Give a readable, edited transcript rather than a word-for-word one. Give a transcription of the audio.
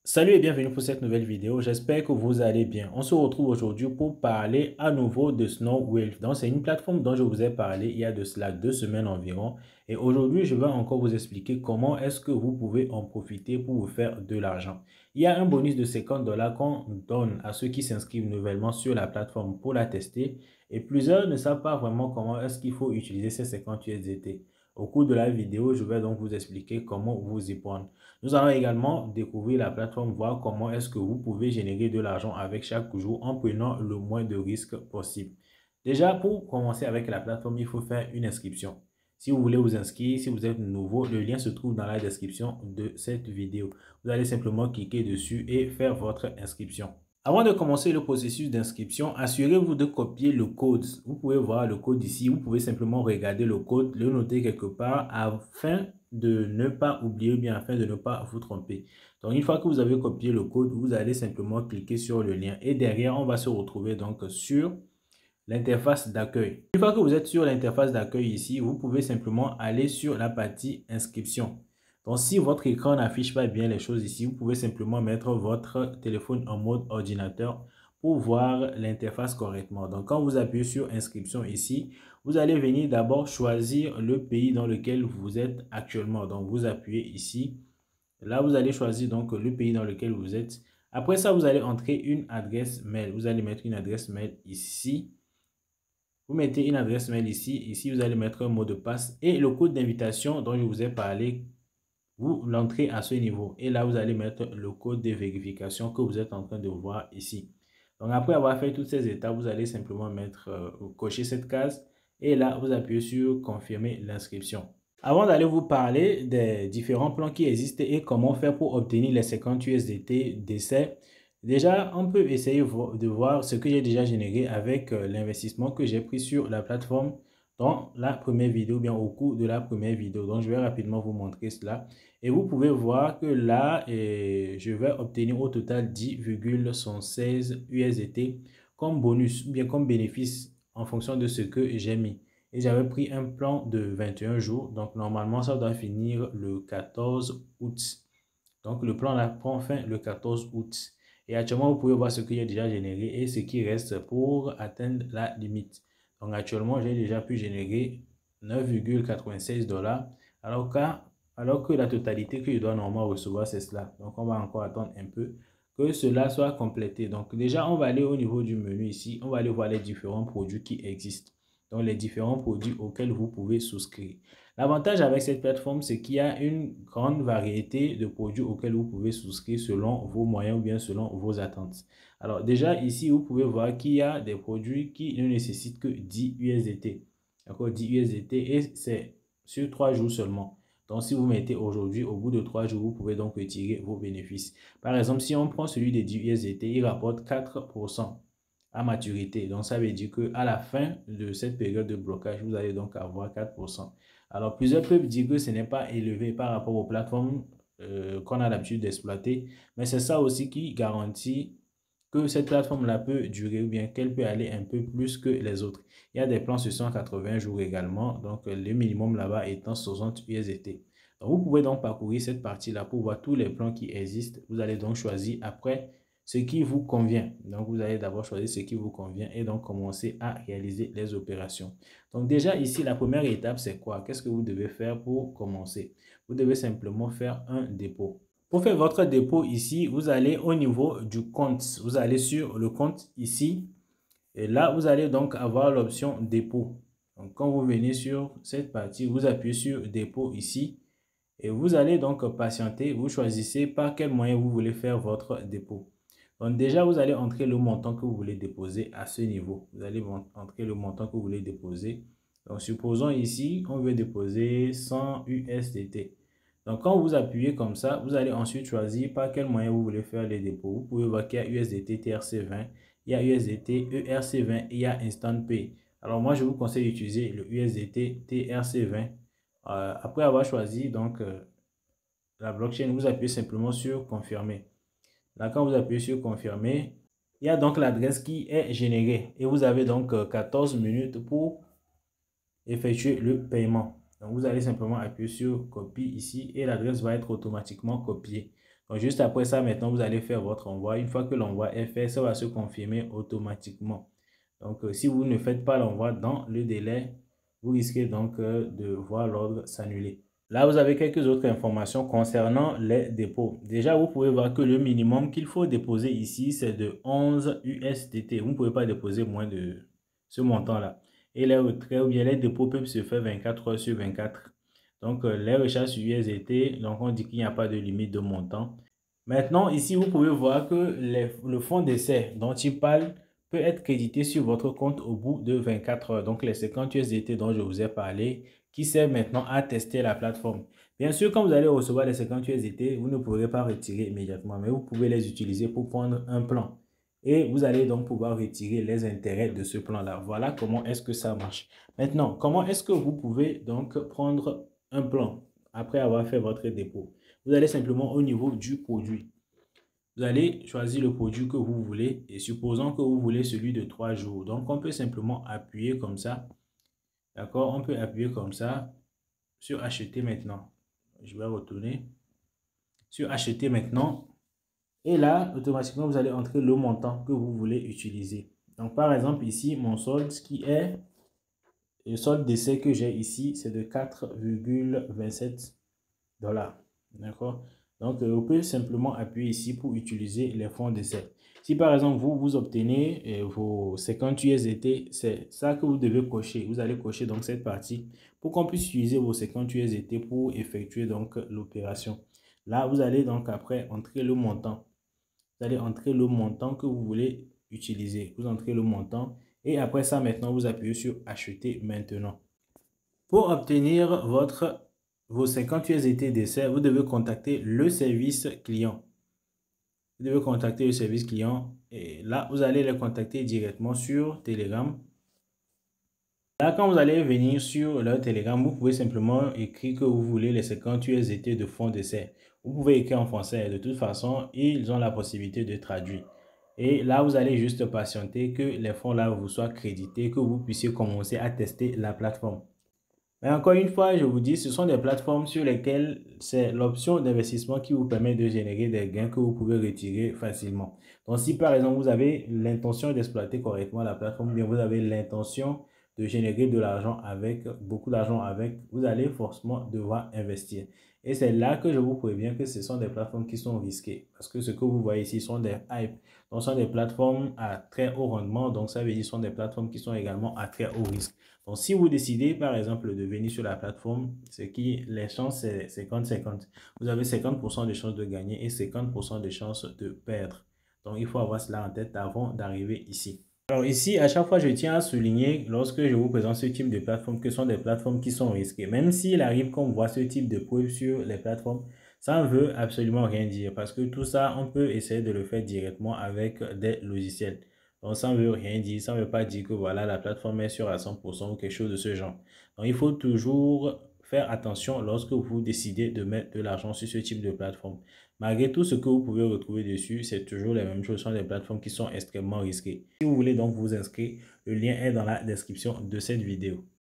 Salut et bienvenue pour cette nouvelle vidéo, j'espère que vous allez bien. On se retrouve aujourd'hui pour parler à nouveau de SnowWave. Donc c'est une plateforme dont je vous ai parlé il y a de cela 2 semaines environ. Et aujourd'hui, je vais encore vous expliquer comment est-ce que vous pouvez en profiter pour vous faire de l'argent. Il y a un bonus de 50 $ qu'on donne à ceux qui s'inscrivent nouvellement sur la plateforme pour la tester. Et plusieurs ne savent pas vraiment comment est-ce qu'il faut utiliser ces 50 USDT. Au cours de la vidéo, je vais donc vous expliquer comment vous y prendre. Nous allons également découvrir la plateforme, voir comment est-ce que vous pouvez générer de l'argent avec chaque jour en prenant le moins de risques possible. Déjà, pour commencer avec la plateforme, il faut faire une inscription. Si vous voulez vous inscrire, si vous êtes nouveau, le lien se trouve dans la description de cette vidéo. Vous allez simplement cliquer dessus et faire votre inscription. Avant de commencer le processus d'inscription, assurez-vous de copier le code. Vous pouvez voir le code ici. Vous pouvez simplement regarder le code, le noter quelque part afin de ne pas oublier ou bien afin de ne pas vous tromper. Donc, une fois que vous avez copié le code, vous allez simplement cliquer sur le lien. Et derrière, on va se retrouver donc sur l'interface d'accueil. Une fois que vous êtes sur l'interface d'accueil ici, vous pouvez simplement aller sur la partie inscription. Donc, si votre écran n'affiche pas bien les choses ici, vous pouvez simplement mettre votre téléphone en mode ordinateur pour voir l'interface correctement. Donc, quand vous appuyez sur inscription ici, vous allez venir d'abord choisir le pays dans lequel vous êtes actuellement. Donc, vous appuyez ici. Là, vous allez choisir donc le pays dans lequel vous êtes. Après ça, vous allez entrer une adresse mail. Vous allez mettre une adresse mail ici. Vous mettez une adresse mail ici. Ici, vous allez mettre un mot de passe et le code d'invitation dont je vous ai parlé. Vous l'entrez à ce niveau et là, vous allez mettre le code de vérification que vous êtes en train de voir ici. Donc, après avoir fait toutes ces étapes, vous allez simplement cocher cette case et là, vous appuyez sur confirmer l'inscription. Avant d'aller vous parler des différents plans qui existent et comment faire pour obtenir les 50 USDT d'essai, déjà, on peut essayer de voir ce que j'ai déjà généré avec l'investissement que j'ai pris sur la plateforme dans la première vidéo, bien au cours de la première vidéo. Donc, je vais rapidement vous montrer cela. Et vous pouvez voir que là, je vais obtenir au total 10,16 USDT comme bonus, ou bien comme bénéfice en fonction de ce que j'ai mis. Et j'avais pris un plan de 21 jours. Donc, normalement, ça doit finir le 14 août. Donc, le plan là prend fin le 14 août. Et actuellement, vous pouvez voir ce que j'ai déjà généré et ce qui reste pour atteindre la limite. Donc, actuellement, j'ai déjà pu générer 9,96 $. Alors que la totalité que je dois normalement recevoir, c'est cela. Donc, on va encore attendre un peu que cela soit complété. Donc, déjà, on va aller au niveau du menu ici. On va aller voir les différents produits qui existent. Donc, les différents produits auxquels vous pouvez souscrire. L'avantage avec cette plateforme, c'est qu'il y a une grande variété de produits auxquels vous pouvez souscrire selon vos moyens ou bien selon vos attentes. Alors, déjà, ici, vous pouvez voir qu'il y a des produits qui ne nécessitent que 10 USDT. D'accord, 10 USDT et c'est sur 3 jours seulement. Donc, si vous mettez aujourd'hui, au bout de 3 jours, vous pouvez donc retirer vos bénéfices. Par exemple, si on prend celui des 10 USDT, il rapporte 4% à maturité. Donc, ça veut dire qu'à la fin de cette période de blocage, vous allez donc avoir 4%. Alors, plusieurs peuvent dire que ce n'est pas élevé par rapport aux plateformes qu'on a l'habitude d'exploiter, mais c'est ça aussi qui garantit que cette plateforme-là peut durer ou bien qu'elle peut aller un peu plus que les autres. Il y a des plans sur 180 jours également, donc le minimum là-bas étant 60 USDT. Donc, vous pouvez donc parcourir cette partie-là pour voir tous les plans qui existent. Vous allez donc choisir après ce qui vous convient. Donc, vous allez d'abord choisir ce qui vous convient et donc commencer à réaliser les opérations. Donc, déjà ici, la première étape, c'est quoi? Qu'est-ce que vous devez faire pour commencer? Vous devez simplement faire un dépôt. Pour faire votre dépôt ici, vous allez au niveau du compte. Vous allez sur le compte ici. Et là, vous allez donc avoir l'option dépôt. Donc, quand vous venez sur cette partie, vous appuyez sur dépôt ici. Et vous allez donc patienter. Vous choisissez par quel moyen vous voulez faire votre dépôt. Donc, déjà, vous allez entrer le montant que vous voulez déposer à ce niveau. Vous allez entrer le montant que vous voulez déposer. Donc, supposons ici, on veut déposer 100 USDT. Donc, quand vous appuyez comme ça, vous allez ensuite choisir par quel moyen vous voulez faire les dépôts. Vous pouvez voir qu'il y a USDT TRC20, il y a USDT ERC20 et il y a Instant Pay. Alors, moi, je vous conseille d'utiliser le USDT TRC20. Après avoir choisi donc la blockchain, vous appuyez simplement sur confirmer. Là, quand vous appuyez sur confirmer, il y a donc l'adresse qui est générée et vous avez donc 14 minutes pour effectuer le paiement. Donc, vous allez simplement appuyer sur copie ici et l'adresse va être automatiquement copiée. Donc, juste après ça, maintenant, vous allez faire votre envoi. Une fois que l'envoi est fait, ça va se confirmer automatiquement. Donc, si vous ne faites pas l'envoi dans le délai, vous risquez donc de voir l'ordre s'annuler. Là, vous avez quelques autres informations concernant les dépôts. Déjà, vous pouvez voir que le minimum qu'il faut déposer ici, c'est de 11 USDT. Vous ne pouvez pas déposer moins de ce montant-là. Et les retraits ou bien les dépôts peuvent se faire 24 heures sur 24. Donc, les recharges sur USDT, donc on dit qu'il n'y a pas de limite de montant. Maintenant, ici, vous pouvez voir que le fonds d'essai dont il parle peut être crédité sur votre compte au bout de 24 heures. Donc, les 50 USDT dont je vous ai parlé, qui servent maintenant à tester la plateforme. Bien sûr, quand vous allez recevoir les 50 USDT, vous ne pourrez pas retirer immédiatement, mais vous pouvez les utiliser pour prendre un plan. Et vous allez donc pouvoir retirer les intérêts de ce plan-là. Voilà comment est-ce que ça marche. Maintenant, comment est-ce que vous pouvez donc prendre un plan après avoir fait votre dépôt? Vous allez simplement au niveau du produit. Vous allez choisir le produit que vous voulez et supposons que vous voulez celui de 3 jours. Donc, on peut simplement appuyer comme ça. D'accord? On peut appuyer comme ça sur acheter maintenant. Je vais retourner sur acheter maintenant. Et là, automatiquement, vous allez entrer le montant que vous voulez utiliser. Donc, par exemple, ici, mon solde, qui est le solde d'essai que j'ai ici, c'est de 4,27 $. D'accord? Donc, vous pouvez simplement appuyer ici pour utiliser les fonds d'essai. Si par exemple, vous obtenez vos 50 USDT, c'est ça que vous devez cocher. Vous allez cocher donc cette partie pour qu'on puisse utiliser vos 50 USDT pour effectuer donc l'opération. Là, vous allez donc après entrer le montant. Vous allez entrer le montant que vous voulez utiliser. Vous entrez le montant et après ça, maintenant, vous appuyez sur acheter maintenant. Pour obtenir vos 50 USDT d'essai, vous devez contacter le service client. Vous devez contacter le service client et là, vous allez les contacter directement sur Telegram. Là, quand vous allez venir sur leur Telegram, vous pouvez simplement écrire que vous voulez les 50 USDT de fonds d'essai. Vous pouvez écrire en français. De toute façon, ils ont la possibilité de traduire. Et là, vous allez juste patienter que les fonds là vous soient crédités, que vous puissiez commencer à tester la plateforme. Mais encore une fois, je vous dis, ce sont des plateformes sur lesquelles c'est l'option d'investissement qui vous permet de générer des gains que vous pouvez retirer facilement. Donc, si par exemple, vous avez l'intention d'exploiter correctement la plateforme, bien vous avez l'intention de générer de l'argent avec, beaucoup d'argent avec, vous allez forcément devoir investir. Et c'est là que je vous préviens que ce sont des plateformes qui sont risquées. Parce que ce que vous voyez ici sont des hype. Donc, ce sont des plateformes à très haut rendement. Donc, ça veut dire que ce sont des plateformes qui sont également à très haut risque. Donc, si vous décidez, par exemple, de venir sur la plateforme, les chances, c'est 50-50. Vous avez 50% de chances de gagner et 50% de chances de perdre. Donc, il faut avoir cela en tête avant d'arriver ici. Alors ici, à chaque fois, je tiens à souligner, lorsque je vous présente ce type de plateforme, que ce sont des plateformes qui sont risquées. Même s'il arrive qu'on voit ce type de preuves sur les plateformes, ça ne veut absolument rien dire. Parce que tout ça, on peut essayer de le faire directement avec des logiciels. Donc, ça ne veut rien dire. Ça ne veut pas dire que voilà, la plateforme est sûre à 100% ou quelque chose de ce genre. Donc, il faut toujours faire attention lorsque vous décidez de mettre de l'argent sur ce type de plateforme. Malgré tout ce que vous pouvez retrouver dessus, c'est toujours les mêmes choses. Ce sont des plateformes qui sont extrêmement risquées. Si vous voulez donc vous inscrire, le lien est dans la description de cette vidéo.